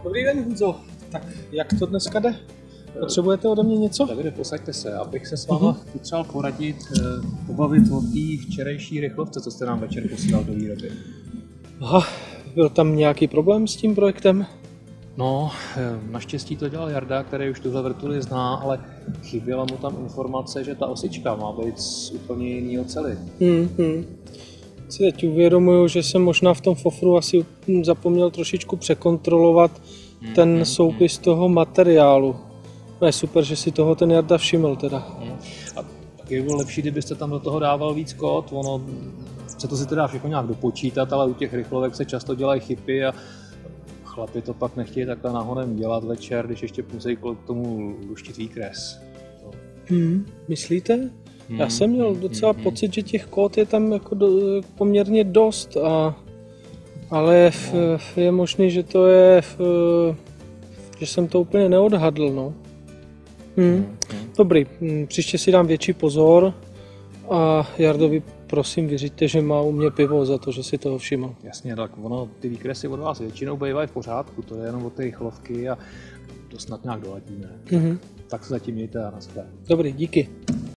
Dobrý den, Honzo. Tak jak to dneska jde? Potřebujete ode mě něco? Davide, posaďte se, abych se s váma potřeboval poradit, pobavit o té včerejší rychlovce, co jste nám večer posílal do výroby. Aha, byl tam nějaký problém s tím projektem? No, naštěstí to dělal Jarda, který už tuhle vrtuli zná, ale chyběla mu tam informace, že ta osička má být z úplně jiný oceli. Si teď uvědomuju, že jsem možná v tom fofru asi zapomněl trošičku překontrolovat ten soupis toho materiálu. No je super, že si toho ten Jarda všiml teda. A taky by bylo lepší, kdybyste tam do toho dával víc kód, ono se to si teda všechno nějak dopočítat, ale u těch rychlovek se často dělají chyby a chlapi to pak nechtějí takhle nahonem dělat večer, když ještě musí k tomu luštit výkres. Myslíte? Já jsem měl docela pocit, že těch kód je tam jako poměrně dost, ale je možný, že to je, že jsem to úplně neodhadl, no. Dobrý, příště si dám větší pozor a Jardovi prosím vyřiďte, že má u mě pivo za to, že si toho všiml. Jasně, tak ono, ty výkresy od vás většinou bývají v pořádku, to je jenom od té rychlovky a to snad nějak doladíme. Tak se zatím mějte a naschle. Dobrý, díky.